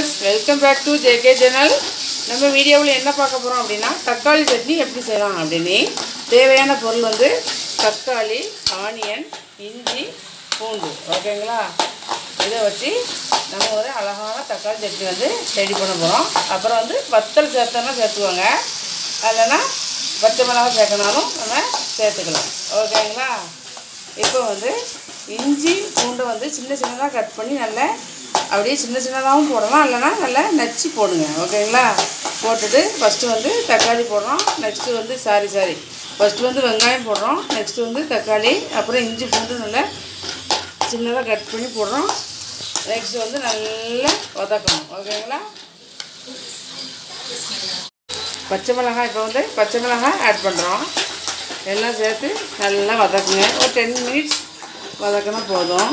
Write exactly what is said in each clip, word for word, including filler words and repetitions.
viewers, welcome back to J K channel. நம்ம வீடியோவில் என்ன பார்க்க போறோம் அப்படினா தக்காளி சட்னி எப்படி செய்யலாம் அப்படினே தேவையான பொருள் வந்து தக்காளி, ஆனியன், இஞ்சி, பூண்டு. ஓகேங்களா? இதை வச்சு நம்ம ஒரு அழகான தக்காளி சட்னி வந்து ரெடி பண்ண போறோம். அப்புறம் வந்து வத்தல் சேர்த்தனா சேர்த்துவாங்க. இல்லனா பச்சை மிளகாய் சேர்க்கனாலும் நம்ம சேர்த்துக்கலாம். ஓகேங்களா? இப்போ வந்து இஞ்சி பூண்டு வந்து சின்ன சின்னதாக கட் பண்ணி நல்லா அப்படியே சின்ன சின்னதாகவும் போடலாம், இல்லைனா நல்லா நச்சு போடுங்க. ஓகேங்களா? போட்டுட்டு ஃபஸ்ட்டு வந்து தக்காளி போடுறோம், நெக்ஸ்ட்டு வந்து சாரி சாரி ஃபஸ்ட்டு வந்து வெங்காயம் போடுறோம், நெக்ஸ்ட்டு வந்து தக்காளி, அப்புறம் இஞ்சி பூண்டு நல்லா சின்னதாக கட் பண்ணி போடுறோம். நெக்ஸ்ட்டு வந்து நல்லா வதக்கணும். ஓகேங்களா? பச்சை மிளகாய் இப்போ வந்து பச்சை மிளகாய் ஆட் பண்ணுறோம். எல்லாம் சேர்த்து நல்லா வதக்குங்க. ஒரு டென் மினிட்ஸ் வதக்கினா போதும்.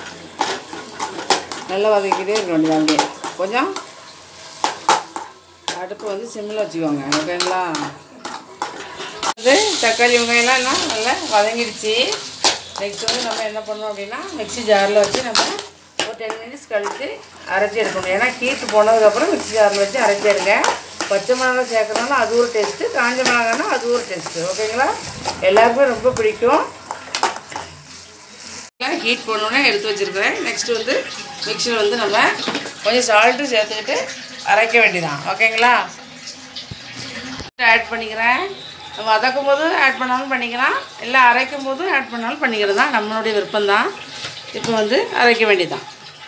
நல்லா வதக்கிட்டே இருக்க வேண்டியது. அப்படியே கொஞ்சம் அடுப்பு வந்து சிம்மில் வச்சுக்கோங்க. ஓகேங்களா? வந்து தக்காளி வெங்காயம்லாம் என்ன நல்லா வதங்கிடுச்சு. நெக்ஸ்ட் வந்து நம்ம என்ன பண்ணோம் அப்படின்னா மிக்ஸி ஜாரில் வச்சு நம்ம ஒரு டென் மினிட்ஸ் கழித்து அரைச்சி எடுக்கணும். ஏன்னா ஹீட்டு போனதுக்கப்புறம் மிக்ஸி ஜாரில் வச்சு அரைச்சி எடுங்க. பச்சை மிளகாய் சேர்க்கறதுனால அது ஒரு டேஸ்ட்டு, காஞ்ச மிளகாய்னா அது ஒரு டேஸ்ட்டு. ஓகேங்களா? எல்லாருக்குமே ரொம்ப பிடிக்கும். ஹீட் பண்ணோன்னே எடுத்து வச்சுருக்கிறேன். நெக்ஸ்ட்டு வந்து மிக்ஸியில் வந்து நம்ம கொஞ்சம் சால்ட்டு சேர்த்துக்கிட்டு அரைக்க வேண்டியதான். ஓகேங்களா? ஆட் பண்ணிக்கிறேன். நம்ம வதக்கும் போது ஆட் பண்ணாலும் பண்ணிக்கலாம், இல்லை அரைக்கும் போது ஆட் பண்ணாலும் பண்ணிக்கிறது தான், நம்மளுடைய விருப்பம்தான். இப்போ வந்து அரைக்க வேண்டியதான்.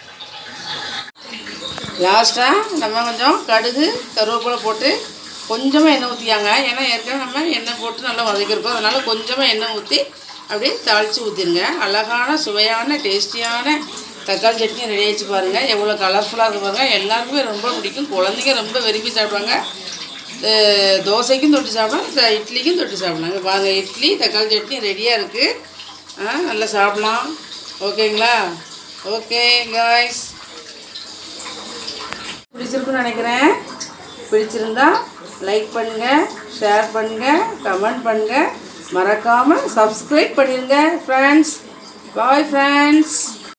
லாஸ்ட்டாக நம்ம கொஞ்சம் கடுகு கருவேப்பிலை போட்டு கொஞ்சமாக எண்ணெய் ஊற்றியாங்க. ஏன்னா ஏற்கனவே நம்ம எண்ணெய் போட்டு நல்லா வதக்கியிருக்கோம். அதனால் கொஞ்சமாக எண்ணெய் ஊற்றி அப்படியே தாளித்து ஊற்றிடுங்க. அழகான சுவையான டேஸ்டியான தக்காளி சட்னி ரெடி ஆகிடுச்சு பாருங்கள். எவ்வளோ கலர்ஃபுல்லாக இருக்குது பாருங்கள். எல்லாருக்குமே ரொம்ப பிடிக்கும். குழந்தைங்க ரொம்ப விரும்பி சாப்பிடுவாங்க. தோசைக்கும் தொட்டு சாப்பிடலாம், இட்லிக்கும் தொட்டு சாப்பிடலாங்க. பாருங்கள், இட்லி தக்காளி சட்னி ரெடியாக இருக்குது. நல்லா சாப்பிட்லாம். ஓகேங்களா? ஓகே காய்ஸ், பிடிச்சிருக்குன்னு நினைக்கிறேன். பிடிச்சிருந்தா லைக் பண்ணுங்கள், ஷேர் பண்ணுங்கள், கமெண்ட் பண்ணுங்கள், மறக்காமல் சப்ஸ்கிரைப் பண்ணிடுங்க ஃப்ரெண்ட்ஸ். Bye friends.